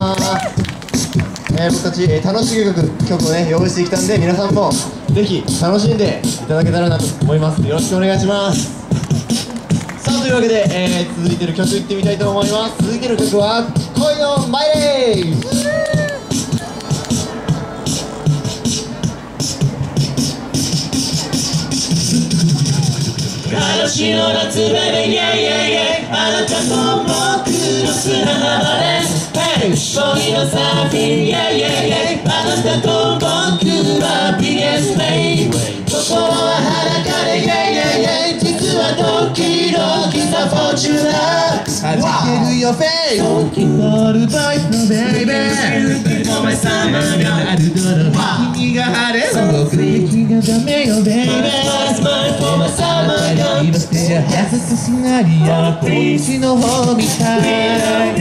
僕たち、楽しい曲をね用意してきたんで、皆さんもぜひ楽しんでいただけたらなと思います。よろしくお願いします。さあというわけで、続いてる曲いってみたいと思います。続いてる曲は恋のマイレージ。 嵐の夏ベベイェイイェイあなたと僕の砂浜で恋のサーフィンイェイイェイイェイあなたと僕はビゲスメイ心は裸でイェイイェイイェイ実はドキドキさフォーチュナー弾けるよフェイスドキホールボイスのベイベーお前様があるドロ君が晴れ僕息がダメよベイベーお前様が優しすなりや星の方みたい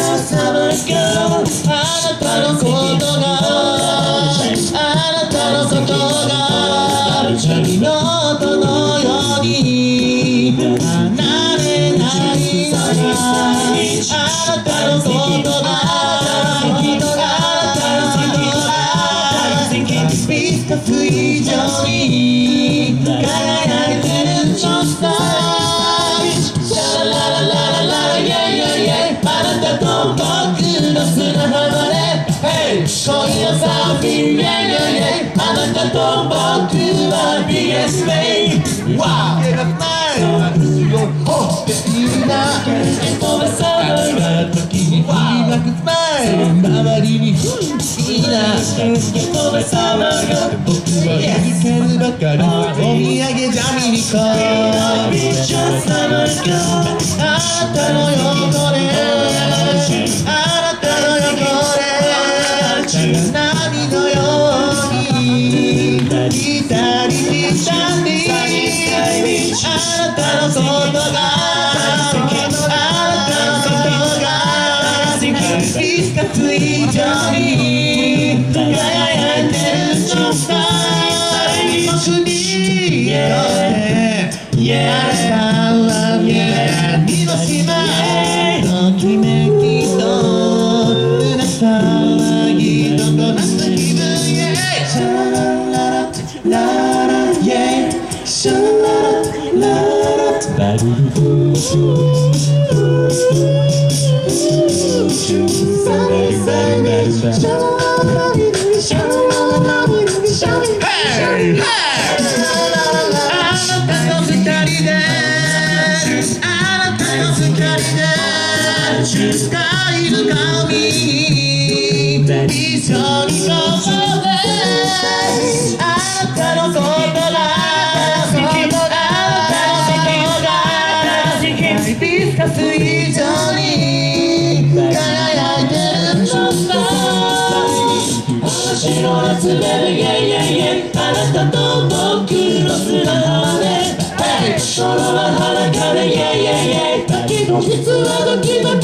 あなたのことがあなたのことが君の音のように離れないのあなたのことがあなたのことがビスカス以上に輝いてるちょっと恋のサーフィンイェイイェイイェイあなたと僕はビゲスメイワー私をほっていいなおばさまが時にマクスマイル周りにいいなおばさまが僕は見つけるばかりお土産じゃ見に行こうあなたの横であなたの横で波のように来たり来たりあなたのことがあなたのことがビスカス以上に輝いてるちょっと僕にとってあなたは身の島ときめきと胸騒ぎどこなった気分シャララララライェイシャララララバルルシュバルバルバルバルシャララリルシャララリルシャララリルあなたの二人であなたの二人でスカイの髪に一緒にここであなたのことがあなたのことがビスカス以上に輝いてるちょっと私の夏ベベイェイイェイイェイあなたと僕の砂浜で心は裸でイェイイェイイェイだけど実はドキドキ